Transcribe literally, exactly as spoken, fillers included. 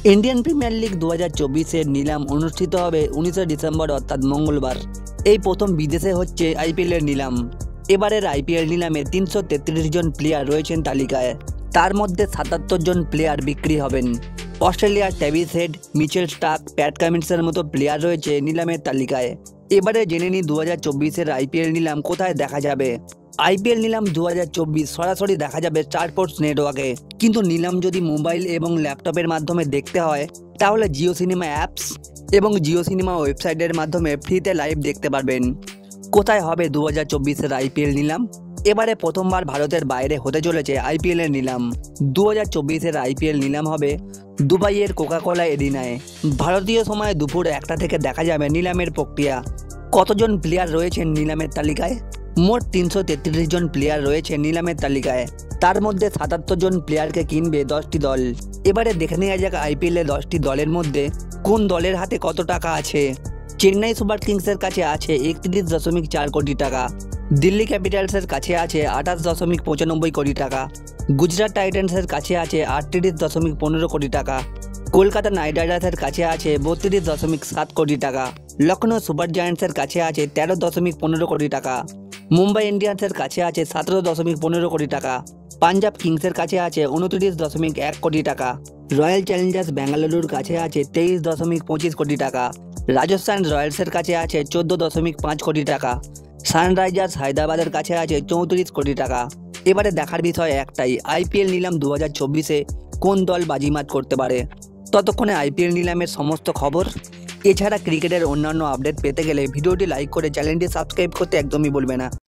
Indian premier league দু হাজার চব্বিশের নিলাম অনুষ্ঠিত হবে উনিশে ডিসেম্বর অর্থাৎ মঙ্গলবার। এই প্রথম বিদেশে হচ্ছে আইপিএলের নিলাম। এবারের আইপিএল নিলামে তিনশো তেত্রিশ জন প্লেয়ার রয়েছেন তালিকায়। তার মধ্যে সাতাত্তর জন প্লেয়ার বিক্রি হবেন। অস্ট্রেলিয়ার Travis Head, Mitchell Starc, Pat কামিন্সের মতো প্লেয়ার রয়েছে নিলামের তালিকায়। এবারে জেনে নিই দু হাজার চব্বিশের আইপিএল নিলাম কোথায় দেখা যাবে। আইপিএল নিলাম দু হাজার চব্বিশ সরাসরি দেখা যাবে স্টার স্পোর্টস নেটওয়ার্কে, কিন্তু নিলাম যদি মোবাইল এবং ল্যাপটপের মাধ্যমে দেখতে হয় তাহলে জিও সিনেমা অ্যাপস এবং জিও সিনেমা ওয়েবসাইটের মাধ্যমে ফ্রিতে লাইভ দেখতে পারবেন। কোথায় হবে দু হাজার চব্বিশের আইপিএল নিলাম? এবারে প্রথমবার ভারতের বাইরে হতে চলেছে আইপিএলের নিলাম। দু হাজার চব্বিশের আইপিএল নিলাম হবে দুবাইয়ের কোকাকোলা এরিনায়। ভারতীয় সময় দুপুর একটা থেকে দেখা যাবে নিলামের প্রক্রিয়া। কতজন প্লেয়ার রয়েছেন নিলামের তালিকায়? মোট তিনশো তেত্রিশ জন প্লেয়ার রয়েছে নিলামের তালিকায়। তার মধ্যে সাতাত্তর জন প্লেয়ারকে কিনবে দশটি দল। এবারে দেখে নেওয়া যাক আইপিএলে দশটি দলের মধ্যে কোন দলের হাতে কত টাকা আছে। চেন্নাই সুপার কিংসের কাছে আছে একত্রিশ দশমিক চার কোটি টাকা, দিল্লি ক্যাপিটালসের কাছে আছে আঠাশ দশমিক পঁচানব্বই কোটি টাকা, গুজরাট টাইটান্সের কাছে আছে আটত্রিশ দশমিক পনেরো কোটি টাকা, কলকাতা নাইট রাইডার্সের কাছে আছে বত্রিশ দশমিক সাত কোটি টাকা, লখনৌ সুপার জায়ান্টসের কাছে আছে তেরো দশমিক পনেরো কোটি টাকা, মুম্বাই ইন্ডিয়ান্সের কাছে আছে সতেরো দশমিক পনেরো কোটি টাকা, পাঞ্জাব কিংসের কাছে আছে উনত্রিশ দশমিক এক কোটি টাকা, রয়্যাল চ্যালেঞ্জার্স বেঙ্গালুরুর কাছে আছে তেইশ দশমিক পঁচিশ কোটি টাকা, রাজস্থান রয়্যালসের কাছে আছে চোদ্দ দশমিক পাঁচ কোটি টাকা, সানরাইজার্স হায়দ্রাবাদের কাছে আছে চৌত্রিশ কোটি টাকা। এবারে দেখার বিষয় একটাই, আইপিএল নিলাম দু হাজার চব্বিশে কোন দল বাজিমাত করতে পারে। ততক্ষণে আইপিএল নিলামের সমস্ত খবর এছাড়া ক্রিকেটের অন্যান্য আপডেট পেতে গেলে ভিডিওটি লাইক করে চ্যানেলটি সাবস্ক্রাইব করতে একদমই ভুলবে না।